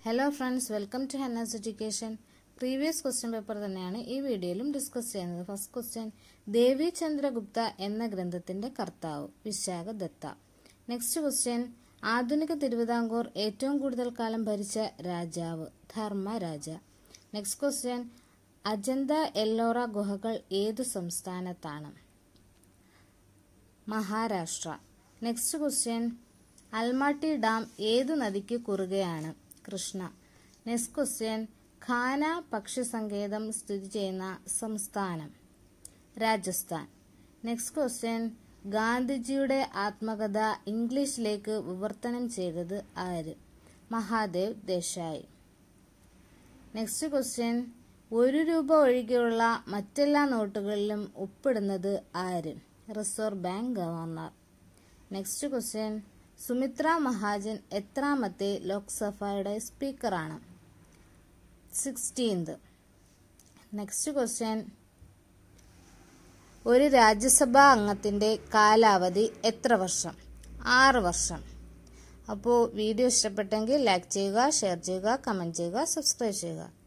Hello friends, welcome to Hannah's Education. Previous question paper തന്നെയാണ് ഈ വീഡിയോയിലും ഡിസ്കസ് ചെയ്യുന്നത്. ഫസ്റ്റ് ക്വസ്റ്റ്യൻ, ദേവി ചന്ദ്രഗുപ്ത എന്ന ഗ്രന്ഥത്തിന്റെ കർത്താവ് വിശാഖ ദത്ത. നെക്സ്റ്റ് ക്വസ്റ്റ്യൻ, ആധുനിക തിരുവിതാംകൂർ ഏറ്റവും കൂടുതൽ കാലം ഭരിച്ച രാജാവ് ധർമ്മരാജ. നെക്സ്റ്റ് ക്വസ്റ്റ്യൻ, അജന്ത എല്ലോറ ഗുഹകൾ ഏത് സംസ്ഥാനത്താണ്? Maharashtra. Next question, Almatti dam ഏത് നദിക്ക് കുറുകെയാണ്? കൃഷ്ണ. നെക്സ്റ്റ് ക്വസ്റ്റ്യൻ, ഖാന പക്ഷി സങ്കേതം സ്ഥിതി ചെയ്യുന്ന സംസ്ഥാനം? രാജസ്ഥാൻ. നെക്സ്റ്റ് ക്വസ്റ്റ്യൻ, ഗാന്ധിജിയുടെ ആത്മകഥ ഇംഗ്ലീഷിലേക്ക് വിവർത്തനം ചെയ്തത് ആര്? മഹാദേവ് ദേശായി. നെക്സ്റ്റ് ക്വസ്റ്റ്യൻ, ₹1 ഒഴികെയുള്ള മറ്റെല്ലാ നോട്ടുകളിലും ഒപ്പിടുന്നത് ആര്? Reserve bank governor. Next question, Sumitra Mahajan എത്രാമത്തെ ലോക്സഭയുടെ സ്പീക്കറാണ്? 16th. നെക്സ്റ്റ് ക്വസ്റ്റ്യൻ, ഒരു രാജ്യസഭാ അംഗത്തിന്റെ കാലാവധി എത്ര വർഷം? 6 വർഷം. അപ്പോൾ വീഡിയോ ഇഷ്ടപ്പെട്ടെങ്കിൽ ലൈക്ക് ചെയ്യുക, ഷെയർ ചെയ്യുക, കമന്റ് ചെയ്യുക, സബ്സ്ക്രൈബ് ചെയ്യുക.